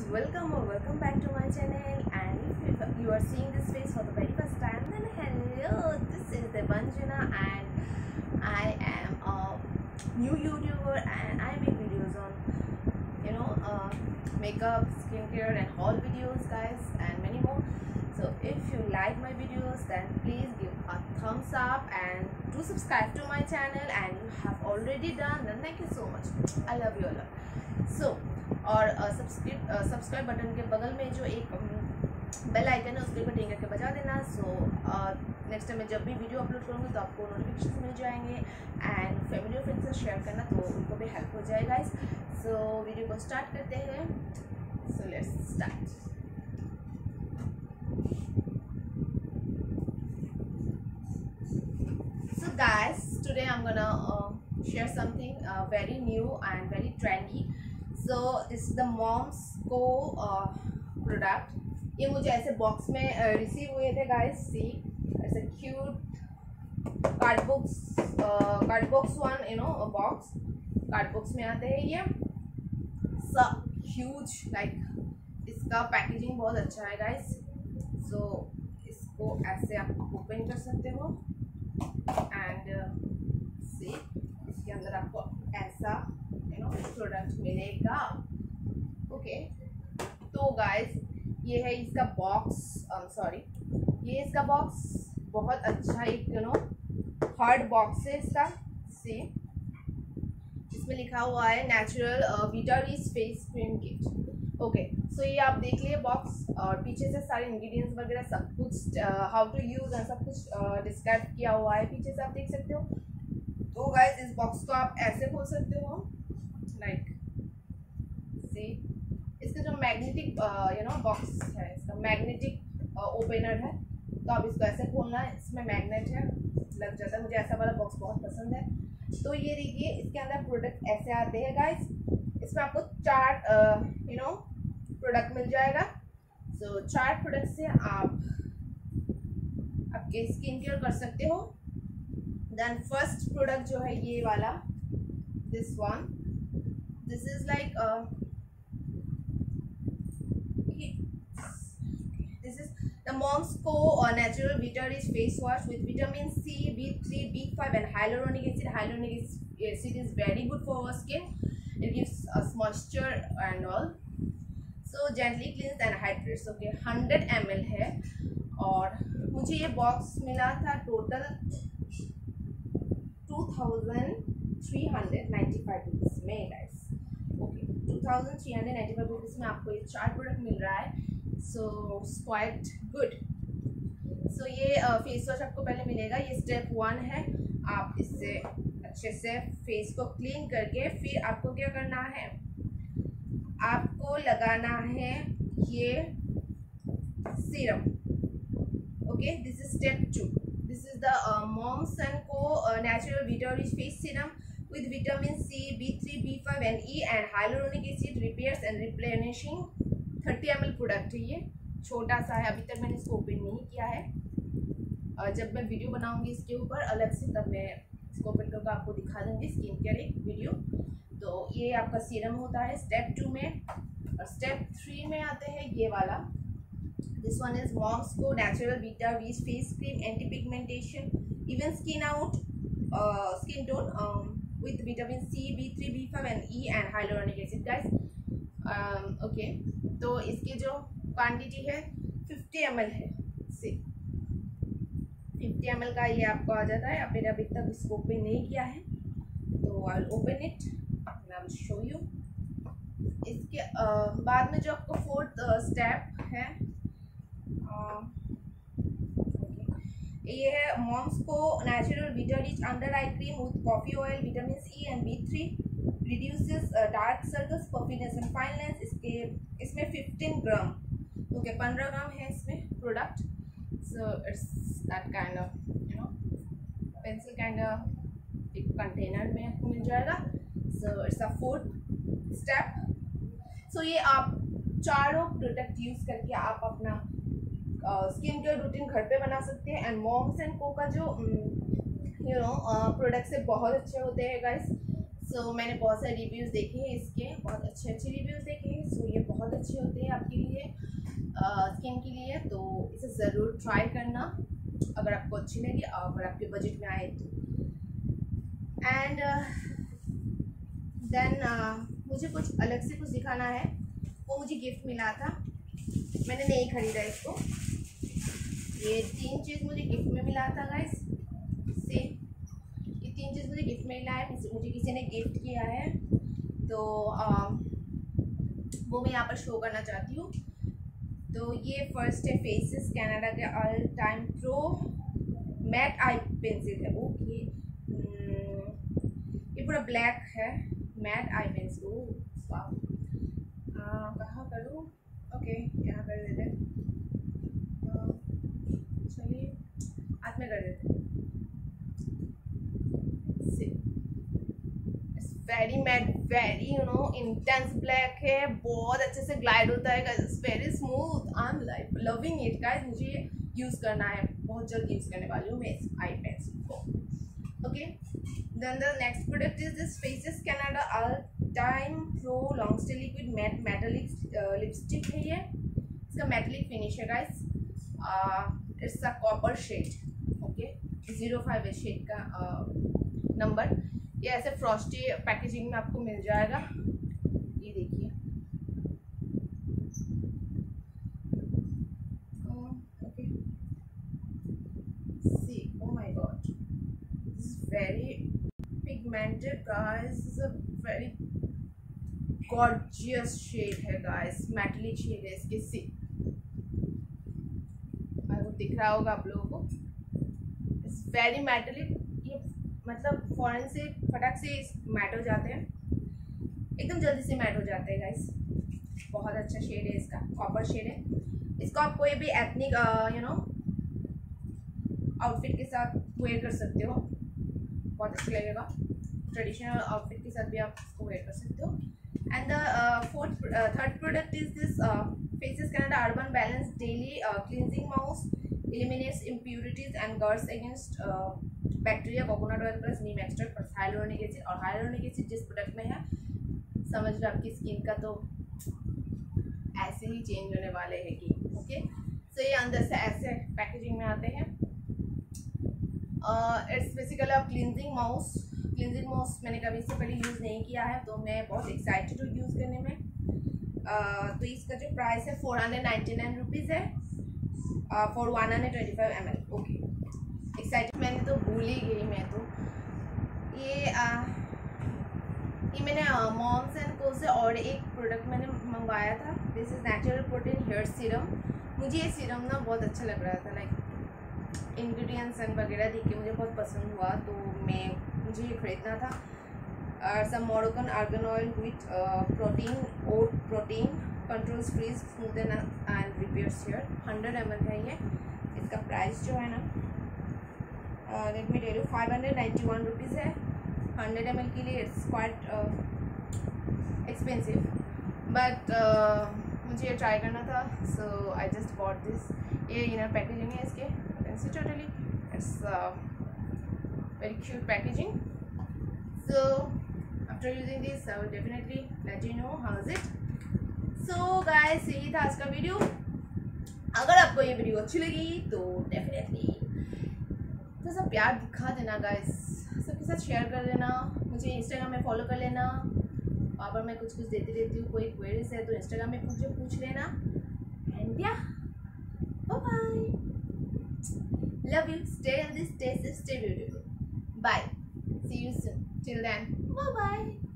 welcome or welcome back to my channel. And if you are seeing this face for the very first time, then hello, this is Devanjana and I am a new YouTuber and I make videos on makeup, skincare and haul videos guys, and many more. So if you like my videos, then please give a thumbs up and do subscribe to my channel, and you have already done, then thank you so much. I love you all. So और subscribe button के बगल में जो एक bell icon है उसके ऊपर टिंग करके बजा देना। सो नेक्स्ट टाइम मैं जब भी वीडियो अपलोड करूँगी तो आपको नोटिफिकेशन मिल जाएंगे, एंड फैमिली और फ्रेंड्स से शेयर करना तो उनको भी हेल्प हो जाएगा। सो वीडियो को स्टार्ट करते हैं। So let's start. So guys, today I'm gonna share something very new and very trendy. So this is the Moms Co product. ये मुझे ऐसे बॉक्स में रिसीव हुए थे गाइस। सी ऐसे cute cardbox one box cardbox में आते हैं ये सब ह्यूज। लाइक इसका पैकेजिंग बहुत अच्छा है गाइस। सो इसको ऐसे आप ओपन कर सकते हो एंड सी इसके अंदर आपको ऐसा प्रोडक्ट मिलेगा। ओके, तो गाइस ये है इसका बॉक्स। ये इसका बॉक्स बहुत अच्छा एक हार्ड बॉक्स है इसका। सी इसमें लिखा हुआ है natural vita rich face cream kit. Okay, so ये आप देख लिए बॉक्स, और पीछे से सारे इंग्रेडिएंट्स वगैरह सब कुछ हाउ टू यूज और सब कुछ डिस्क्राइब किया हुआ है पीछे से आप देख सकते हो। तो गाइस इस बॉक्स को आप ऐसे खोल सकते हो, लाइक सी इसका जो मैग्नेटिक बॉक्स है, इसका मैग्नेटिक ओपनर है, तो आप इसको ऐसे खोलना है। इसमें मैग्नेट है, लग जाता है। मुझे ऐसा वाला बॉक्स बहुत पसंद है। तो ये देखिए इसके अंदर प्रोडक्ट ऐसे आते हैं गाइस। इसमें आपको 4 प्रोडक्ट मिल जाएगा। सो 4 प्रोडक्ट से आप आपके स्किन केयर कर सकते हो। देन फर्स्ट प्रोडक्ट जो है ये वाला, this one, this is like this is the Moms Co natural Vita Rich face wash with vitamin C, B3, B5 and hyaluronic acid. Hyaluronic acid is very good for our skin. It gives us moisture and all. So gently cleans and hydrates. Okay, 100 ml है, और मुझे ये box मिला था total 2395 rupees में guys. Okay, 2395 rupees में आपको ये 4 प्रोडक्ट मिल रहा है। So quite good. सो ये फेस वॉश आपको पहले मिलेगा। ये स्टेप 1 है। आप इससे अच्छे से फेस को क्लीन करके फिर आपको क्या करना है, आपको लगाना है ये serum. Okay, this is step 2। This is the Moms Co natural Vita Rich face serum with vitamin C, B3, B5 and E and hyaluronic acid repairs and replenishing। 30 ml product है। ये छोटा सा है, अभी तक मैंने इसको ओपन नहीं किया है। जब मैं वीडियो बनाऊंगी इसके ऊपर अलग से, तब मैं इसको ओपन करके आपको दिखा दूंगी स्किन केयर एक वीडियो। तो ये आपका सीरम होता है स्टेप 2 में। और स्टेप 3 में आते हैं ये वाला। This one is Moms Co natural Vita Rich face cream anti pigmentation even skin tone with vitamin C, B3, B5 and E and hyaluronic acid guys। Okay, तो इसकी जो क्वांटिटी है 50 ml है। सी 50 ml का ये आपको आ जाता है। मैंने अभी तक इसको ओपन नहीं किया है, तो I will open it, I will show you. इसके बाद में जो आपको 4th स्टेप है, ये है Moms Co natural Vita Rich under eye cream with coffee oil, vitamin C and B3 reduces dark circles, puffiness and fine lines। इसमें 15 ग्राम, okay 15 gram है इसमें product. So it's that kind of pencil kind of एक container में आपको मिल जाएगा। So it's a 4th step. सो ये आप चारों प्रोडक्ट यूज करके आप अपना स्किन केयर रूटीन घर पे बना सकते हैं। एंड Moms Co का जो प्रोडक्ट्स है बहुत अच्छे होते हैं गाइस। सो मैंने बहुत सारे रिव्यूज़ देखे हैं इसके, बहुत अच्छे रिव्यूज़ देखे हैं। सो ये बहुत अच्छे होते हैं आपके लिए स्किन के लिए, तो इसे ज़रूर ट्राई करना अगर आपको अच्छी लगी, अगर आपके बजट में आए तो। एंड देन मुझे कुछ अलग से कुछ दिखाना है, वो मुझे गिफ्ट मिला था, मैंने नहीं ख़रीदा इसको। ये 3 चीज़ मुझे गिफ्ट में मिला था गाइस, से ये 3 चीज़ मुझे गिफ्ट में मिला है, मुझे किसी ने गिफ्ट किया है, तो वो मैं यहाँ पर शो करना चाहती हूँ। तो ये फर्स्ट है फेसेस कनाडा के all time pro matte eye pencil है। ओके, ये पूरा ब्लैक है, मैट आई पेंसिल। वाह, कहाँ करूँ? ओके, यहाँ कर देते हैं, चलिए हाथ में कर देते हैं। Very matte, very intense black है, बहुत अच्छे से ग्लाइड होता है guys, it's very smooth, I am like loving it guys. मुझे यूज़ करना है, बहुत जल्द यूज़ करने वाली हूँ मैं इस आई पेंसिल को। Okay, then the next product is this Faces Canada all time pro long stay liquid matte metallic lipstick है। ये इसका मेटालिक फिनिश है guys, it's a copper shade. Okay, 05 है शेड का नंबर। ये ऐसे फ्रॉस्टी पैकेजिंग में आपको मिल जाएगा, ये देखिए। Okay, see, oh my god, this is very pigmented guys, this is a very gorgeous shade है गाइस, मेटालिक शेड है इसकी। सी, आपको दिख रहा होगा आप लोगों को, इट्स वेरी मेटालिक। ये मतलब फॉरेन से फटाक से मैट हो जाते हैं, एकदम जल्दी से मैट हो जाते हैं गाइस। बहुत अच्छा शेड है इसका, कॉपर शेड है। इसको आप कोई भी एथनिक आउटफिट के साथ वेयर कर सकते हो, बहुत अच्छा लगेगा। ट्रेडिशनल आउटफिट के साथ भी आप इसको वेयर कर सकते हो। And the third product is this Faces Canada urban balance daily cleansing mousse, eliminates impurities and guards against bacteria, coconut oil plus neem extract plus hyaluronic acid. और हाइलोनिक एसिड जिस प्रोडक्ट में है, समझ लो आपकी स्किन का तो ऐसे ही चेंज होने वाले हैं कि। ओके, सो ये अंदर से ऐसे पैकेजिंग में आते हैं। It's basically a cleansing mousse. Cleansing mousse मैंने कभी इससे पहले यूज़ नहीं किया है, तो मैं बहुत एक्साइटेड हूँ यूज़ करने में। तो इसका जो प्राइस है 499 रुपीज़ है फॉर 125 ml। ओके, एक्साइटेड, मैंने तो भूल ही गई मैं तो। ये मैंने मॉम्स एंड को से और एक प्रोडक्ट मैंने मंगवाया था, this is natural protein hair serum. मुझे ये सीरम ना बहुत अच्छा लग रहा था, लाइक इंग्रेडिएंट्स एंड वगैरह देख के मुझे बहुत पसंद हुआ, तो मुझे ये खरीदना था। Some Moroccan argan oil with protein, oat protein controls frizz smoothen and repairs hair. 100 ml है ये। इसका प्राइस जो है ना, let me tell you, 591 rupees है 100 ml के लिए। इट्स क्वाइट एक्सपेंसिव, बट मुझे ये ट्राई करना था, so I just bought this. ये इनर पैकेजिंग है इसके, totally it's very cute packaging. So after using this I will definitely let you know how is it. So guys, यही था आज का वीडियो। अगर आपको ये वीडियो अच्छी लगी तो डेफिनेटली तो सब प्यार दिखा देना गाइस, सबके साथ शेयर कर देना, मुझे इंस्टाग्राम में फॉलो कर लेना, वहाँ पर मैं कुछ देती रहती हूँ। कोई क्वेरीज है तो इंस्टाग्राम में पूछ लेना। And yeah, bye bye, love you, stay healthy, stay safe, stay beautiful, bye, see you soon, till then, bye bye.